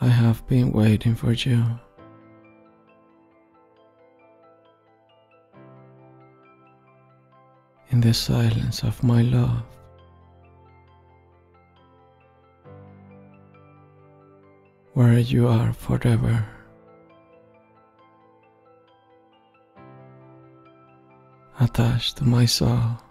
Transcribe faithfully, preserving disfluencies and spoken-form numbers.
I have been waiting for you. In the silence of my love, where you are forever. Attached to my soul.